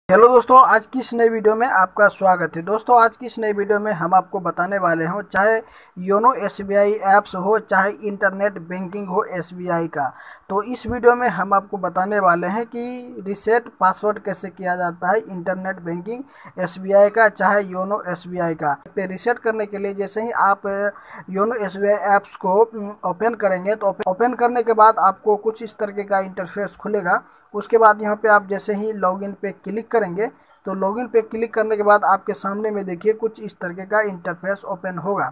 Hello दोस्तों, आज की इस नई वीडियो में आपका स्वागत है। दोस्तों, आज की इस नई वीडियो में हम आपको बताने वाले हैं, चाहे योनो एसबीआई ऐप्स हो, चाहे इंटरनेट बैंकिंग हो एसबीआई का। तो इस वीडियो में हम आपको बताने वाले हैं कि रीसेट पासवर्ड कैसे किया जाता है इंटरनेट बैंकिंग एसबीआई का, चाहे योनो एसबीआई का। रीसेट करने के लिए जैसे ही आप योनो एसबीआई ऐप्स को ओपन करेंगे तो ओपन करने के बाद आपको कुछ इस तरीके का इंटरफेस खुलेगा। उसके बाद यहाँ पे आप जैसे ही लॉगिन पे क्लिक करेंगे तो लॉगिन पे क्लिक करने के बाद आपके सामने में देखिए कुछ इस तरीके का इंटरफेस ओपन होगा।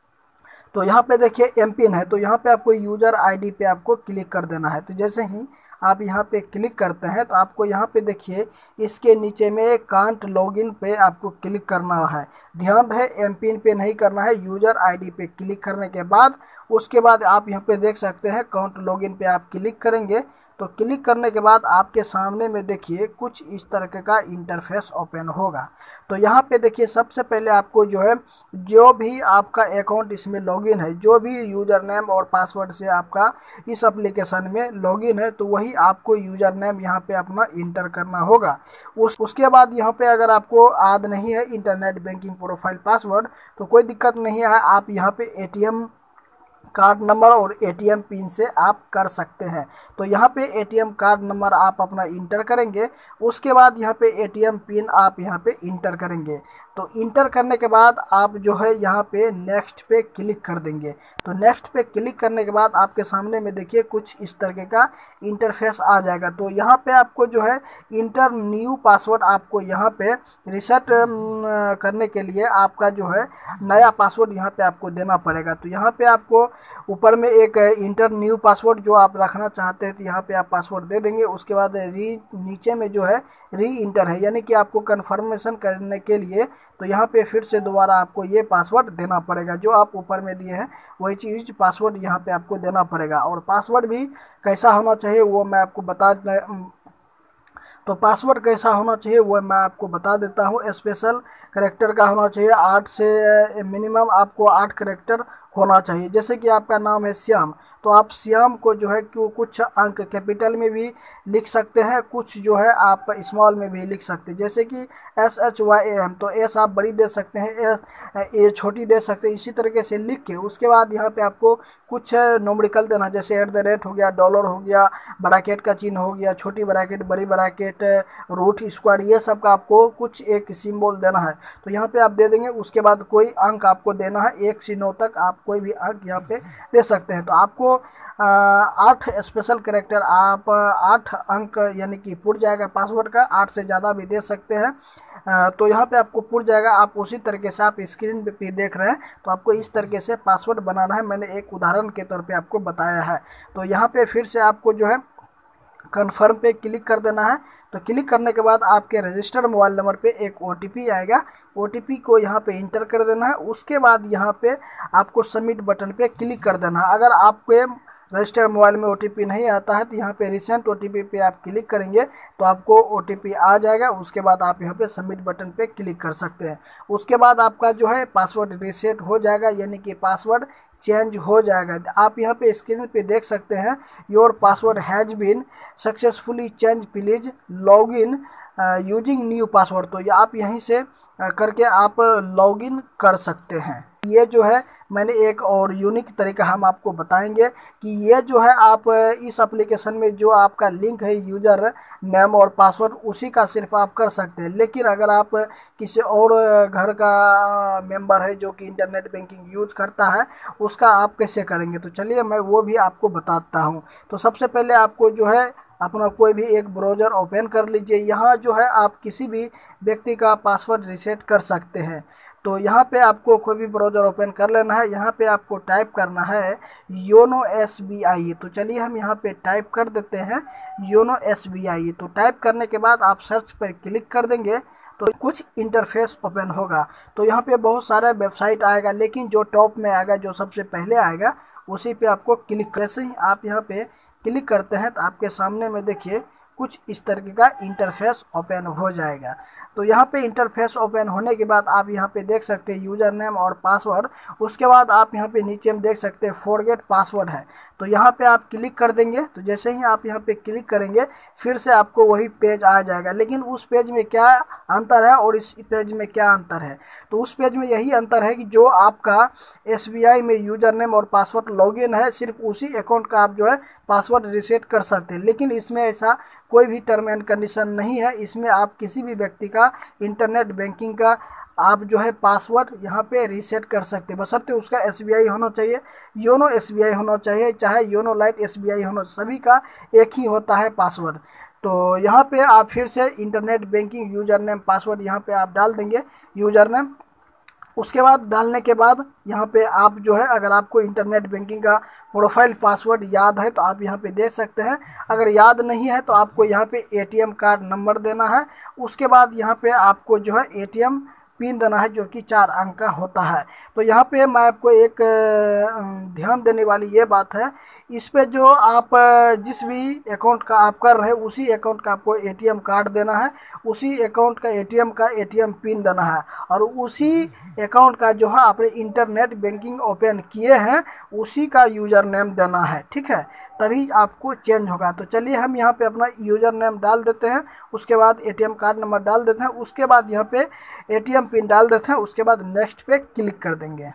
तो यहाँ पे देखिए एमपिन है, तो यहाँ पे आपको यूज़र आईडी पे आपको क्लिक कर देना है। तो जैसे ही आप यहाँ पे क्लिक करते हैं तो आपको यहाँ पे देखिए इसके नीचे में कांट लॉगिन पे आपको क्लिक करना है। ध्यान रहे एमपिन पे नहीं करना है, यूज़र आईडी पे क्लिक करने के बाद उसके बाद आप यहाँ पे देख सकते हैं काउंट लॉगिन पे आप क्लिक करेंगे। तो क्लिक करने के बाद आपके सामने में देखिए कुछ इस तरह का इंटरफेस ओपन होगा। तो यहाँ पे देखिए सबसे पहले आपको जो भी आपका अकाउंट इसमें लॉगिन है, जो भी यूज़र नेम और पासवर्ड से आपका इस एप्लीकेशन में लॉगिन है, तो वही आपको यूज़र नेम यहाँ पे अपना इंटर करना होगा। उसके बाद यहाँ पे अगर आपको याद नहीं है इंटरनेट बैंकिंग प्रोफाइल पासवर्ड तो कोई दिक्कत नहीं है, आप यहाँ पे एटीएम कार्ड नंबर और एटीएम पिन से आप कर सकते हैं। तो यहाँ पे एटीएम कार्ड नंबर आप अपना इंटर करेंगे, उसके बाद यहाँ पे एटीएम पिन आप यहाँ पे इंटर करेंगे। तो इंटर करने के बाद आप जो है यहाँ पे नेक्स्ट पे क्लिक कर देंगे। तो नेक्स्ट पे क्लिक करने के बाद आपके सामने में देखिए कुछ इस तरीके का इंटरफेस आ जाएगा। तो यहाँ पे आपको जो है इंटर न्यू पासवर्ड आपको यहाँ पे रिसेट करने के लिए आपका जो है नया पासवर्ड यहाँ पे आपको देना पड़ेगा। तो यहाँ पे आपको ऊपर में एक इंटर न्यू पासवर्ड जो आप रखना चाहते हैं तो यहाँ पे आप पासवर्ड दे देंगे। उसके बाद नीचे में जो है री इंटर है, यानी कि आपको कन्फर्मेशन करने के लिए तो यहाँ पे फिर से दोबारा आपको ये पासवर्ड देना पड़ेगा। जो आप ऊपर में दिए हैं वही चीज़ पासवर्ड यहाँ पे आपको देना पड़ेगा। और पासवर्ड भी कैसा होना चाहिए वो मैं आपको तो पासवर्ड कैसा होना चाहिए वो मैं आपको बता देता हूँ। स्पेशल कैरेक्टर का होना चाहिए, 8 से मिनिमम आपको 8 कैरेक्टर होना चाहिए। जैसे कि आपका नाम है श्याम, तो आप श्याम को जो है कि कुछ अंक कैपिटल में भी लिख सकते हैं, कुछ जो है आप स्मॉल में भी लिख सकते हैं। जैसे कि SHYAM, तो एस आप बड़ी दे सकते हैं, ए छोटी दे सकते हैं। इसी तरीके से लिख के उसके बाद यहाँ पे आपको कुछ नोमरिकल देना, जैसे @ हो गया, डॉलर हो गया, ब्रैकेट का चिन्ह हो गया, छोटी ब्रैकेट, बड़ी ब्रैकेट, रूट स्क्वायर, ये सब का आपको कुछ एक सिंबल देना है। तो यहाँ पे आप दे देंगे। उसके बाद कोई अंक आपको देना है, 1 से 9 तक आप कोई भी अंक यहाँ पे दे सकते हैं। तो आपको 8 स्पेशल कैरेक्टर, आप 8 अंक यानी कि पुर जाएगा पासवर्ड का, 8 से ज़्यादा भी दे सकते हैं। तो यहाँ पे आपको पुर जाएगा। आप उसी तरीके से आप स्क्रीन पे देख रहे हैं, तो आपको इस तरीके से पासवर्ड बनाना है। मैंने एक उदाहरण के तौर पे आपको बताया है। तो यहाँ पे फिर से आपको जो है कन्फर्म पे क्लिक कर देना है। तो क्लिक करने के बाद आपके रजिस्टर्ड मोबाइल नंबर पे एक OTP आएगा, OTP को यहाँ पे इंटर कर देना है। उसके बाद यहाँ पे आपको सबमिट बटन पे क्लिक कर देना है। अगर आपके रजिस्टर्ड मोबाइल में OTP नहीं आता है तो यहाँ पे रिसेंट OTP पे आप क्लिक करेंगे तो आपको OTP आ जाएगा। उसके बाद आप यहाँ पे सबमिट बटन पे क्लिक कर सकते हैं। उसके बाद आपका जो है पासवर्ड रीसेट हो जाएगा, यानी कि पासवर्ड चेंज हो जाएगा। आप यहाँ पे स्क्रीन पे देख सकते हैं your password has been successfully change, please log in using new password. तो ये आप यहीं से करके आप लॉगिन कर सकते हैं। ये जो है मैंने एक और यूनिक तरीका हम आपको बताएंगे कि ये जो है आप इस एप्लीकेशन में जो आपका लिंक है यूज़र नेम और पासवर्ड उसी का सिर्फ आप कर सकते हैं। लेकिन अगर आप किसी और घर का मेंबर है जो कि इंटरनेट बैंकिंग यूज करता है, उसका आप कैसे करेंगे, तो चलिए मैं वो भी आपको बताता हूँ। तो सबसे पहले आपको जो है अपना कोई भी एक ब्राउज़र ओपन कर लीजिए। यहाँ जो है आप किसी भी व्यक्ति का पासवर्ड रीसेट कर सकते हैं। तो यहाँ पे आपको कोई भी ब्राउज़र ओपन कर लेना है। यहाँ पे आपको टाइप करना है योनो SBI। तो चलिए हम यहाँ पे टाइप कर देते हैं योनो SBI। तो टाइप करने के बाद आप सर्च पर क्लिक कर देंगे तो कुछ इंटरफेस ओपन होगा। तो यहाँ पे बहुत सारा वेबसाइट आएगा, लेकिन जो टॉप में आएगा, जो सबसे पहले आएगा, उसी पे आपको क्लिक। जैसे ही आप यहाँ पे क्लिक करते हैं तो आपके सामने में देखिए कुछ इस तरीके का इंटरफेस ओपन हो जाएगा। तो यहाँ पे इंटरफेस ओपन होने के बाद आप यहाँ पे देख सकते हैं यूजर नेम और पासवर्ड। उसके बाद आप यहाँ पे नीचे में देख सकते हैं फॉरगेट पासवर्ड है, तो यहाँ पे आप क्लिक कर देंगे। तो जैसे ही आप यहाँ पे क्लिक करेंगे फिर से आपको वही पेज आ जाएगा। लेकिन उस पेज में क्या अंतर है और इस पेज में क्या अंतर है, तो उस पेज में यही अंतर है कि जो आपका SBI में यूजर नेम और पासवर्ड लॉगिन है, सिर्फ उसी अकाउंट का आप जो है पासवर्ड रिसेट कर सकते हैं। लेकिन इसमें ऐसा कोई भी टर्म एंड कंडीशन नहीं है। इसमें आप किसी भी व्यक्ति का इंटरनेट बैंकिंग का आप जो है पासवर्ड यहाँ पे रीसेट कर सकते हैं, बशर्ते उसका SBI होना चाहिए, योनो SBI होना चाहिए, चाहे योनो लाइट SBI होना, सभी का एक ही होता है पासवर्ड। तो यहाँ पे आप फिर से internet banking user name password यहाँ पे आप डाल देंगे यूजर नेम। उसके बाद डालने के बाद यहाँ पे आप जो है, अगर आपको इंटरनेट बैंकिंग का प्रोफाइल पासवर्ड याद है तो आप यहाँ पे दे सकते हैं। अगर याद नहीं है तो आपको यहाँ पे ATM कार्ड नंबर देना है। उसके बाद यहाँ पे आपको जो है ATM पिन देना है, जो कि 4 अंक का होता है। तो यहाँ पे मैं आपको एक ध्यान देने वाली ये बात है, इस पे जो आप जिस भी अकाउंट का आप कर रहे हैं उसी अकाउंट का आपको ATM कार्ड देना है, उसी अकाउंट का ATM पिन देना है, और उसी अकाउंट का जो है आपने इंटरनेट बैंकिंग ओपन किए हैं उसी का यूज़र नेम देना है, ठीक है, तभी आपको चेंज होगा। तो चलिए हम यहाँ पे अपना यूज़र नेम डाल देते हैं, उसके बाद ATM कार्ड नंबर डाल देते हैं, उसके बाद यहाँ पे ATM पिन डाल देते हैं, उसके बाद नेक्स्ट पे क्लिक कर देंगे।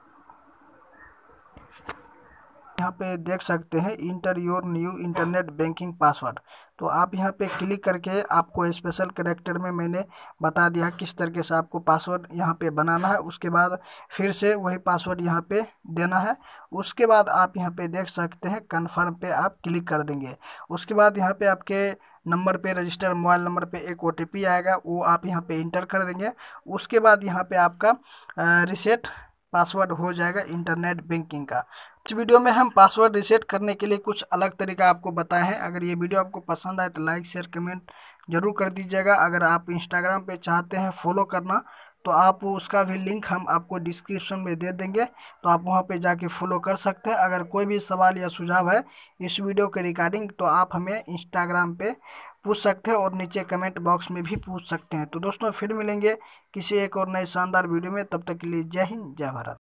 यहाँ पे देख सकते हैं enter your new internet banking password. तो आप यहाँ पे क्लिक करके आपको स्पेशल कैरेक्टर में मैंने बता दिया किस तरीके से आपको पासवर्ड यहाँ पे बनाना है। उसके बाद फिर से वही पासवर्ड यहाँ पे देना है। उसके बाद आप यहाँ पे देख सकते हैं कन्फर्म पे आप क्लिक कर देंगे। उसके बाद यहाँ पे आपके नंबर पे, रजिस्टर मोबाइल नंबर पे एक OTP आएगा, वो आप यहाँ पे इंटर कर देंगे। उसके बाद यहाँ पे आपका रिसेट पासवर्ड हो जाएगा इंटरनेट बैंकिंग का। इस वीडियो में हम पासवर्ड रिसेट करने के लिए कुछ अलग तरीका आपको बताए हैं। अगर ये वीडियो आपको पसंद आए तो लाइक शेयर कमेंट जरूर कर दीजिएगा। अगर आप इंस्टाग्राम पे चाहते हैं फॉलो करना तो आप उसका भी लिंक हम आपको डिस्क्रिप्शन में दे देंगे, तो आप वहां पे जाके फॉलो कर सकते हैं। अगर कोई भी सवाल या सुझाव है इस वीडियो के रिगार्डिंग तो आप हमें इंस्टाग्राम पे पूछ सकते हैं और नीचे कमेंट बॉक्स में भी पूछ सकते हैं। तो दोस्तों फिर मिलेंगे किसी एक और नए शानदार वीडियो में, तब तक के लिए जय हिंद जय भारत।